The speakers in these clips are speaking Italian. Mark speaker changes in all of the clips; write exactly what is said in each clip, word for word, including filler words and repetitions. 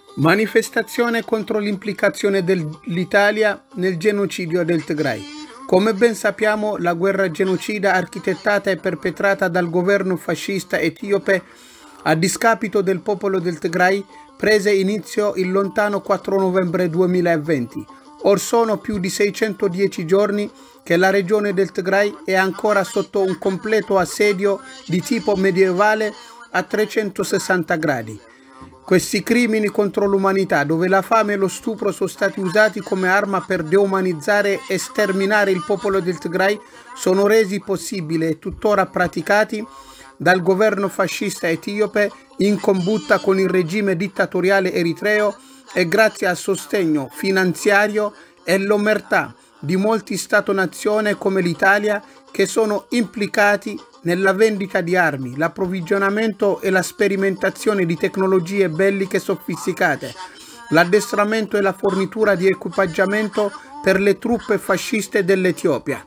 Speaker 1: Manifestazione contro l'implicazione dell'Italia nel genocidio del Tigray. Come ben sappiamo, la guerra genocida architettata e perpetrata dal governo fascista etiope a discapito del popolo del Tigray prese inizio il lontano quattro novembre duemilaventi. Or sono più di seicentodieci giorni che la regione del Tigray è ancora sotto un completo assedio di tipo medievale a trecentosessanta gradi. Questi crimini contro l'umanità, dove la fame e lo stupro sono stati usati come arma per deumanizzare e sterminare il popolo del Tigray, sono resi possibili e tuttora praticati dal governo fascista etiope in combutta con il regime dittatoriale eritreo e grazie al sostegno finanziario e l'omertà di molti Stato-nazione come l'Italia, che sono implicati nella vendita di armi, l'approvvigionamento e la sperimentazione di tecnologie belliche sofisticate, l'addestramento e la fornitura di equipaggiamento per le truppe fasciste dell'Etiopia.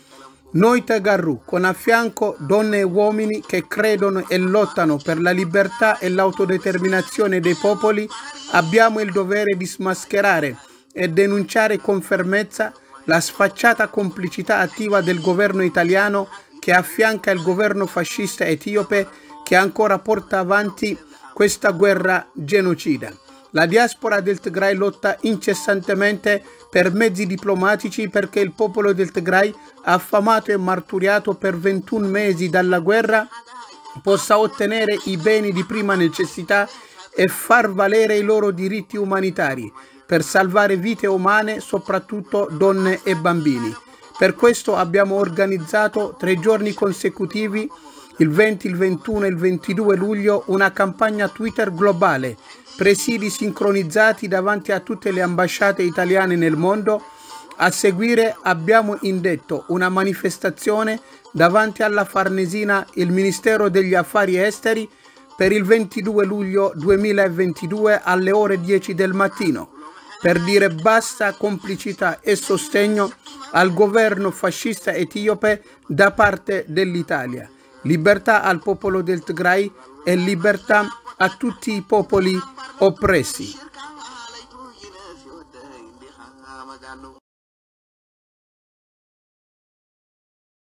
Speaker 1: Noi Tegarru, con a fianco donne e uomini che credono e lottano per la libertà e l'autodeterminazione dei popoli, abbiamo il dovere di smascherare e denunciare con fermezza la sfacciata complicità attiva del governo italiano che affianca il governo fascista etiope che ancora porta avanti questa guerra genocida. La diaspora del Tigray lotta incessantemente per mezzi diplomatici perché il popolo del Tigray, affamato e marturiato per ventuno mesi dalla guerra, possa ottenere i beni di prima necessità e far valere i loro diritti umanitari per salvare vite umane, soprattutto donne e bambini. Per questo abbiamo organizzato tre giorni consecutivi, il venti, il ventuno e il ventidue luglio, una campagna Twitter globale, presidi sincronizzati davanti a tutte le ambasciate italiane nel mondo. A seguire abbiamo indetto una manifestazione davanti alla Farnesina, il Ministero degli Affari Esteri, per il ventidue luglio duemilaventidue alle ore dieci del mattino, per dire basta complicità e sostegno al governo fascista etiope da parte dell'Italia. Libertà al popolo del Tigray e libertà a tutti i popoli oppressi.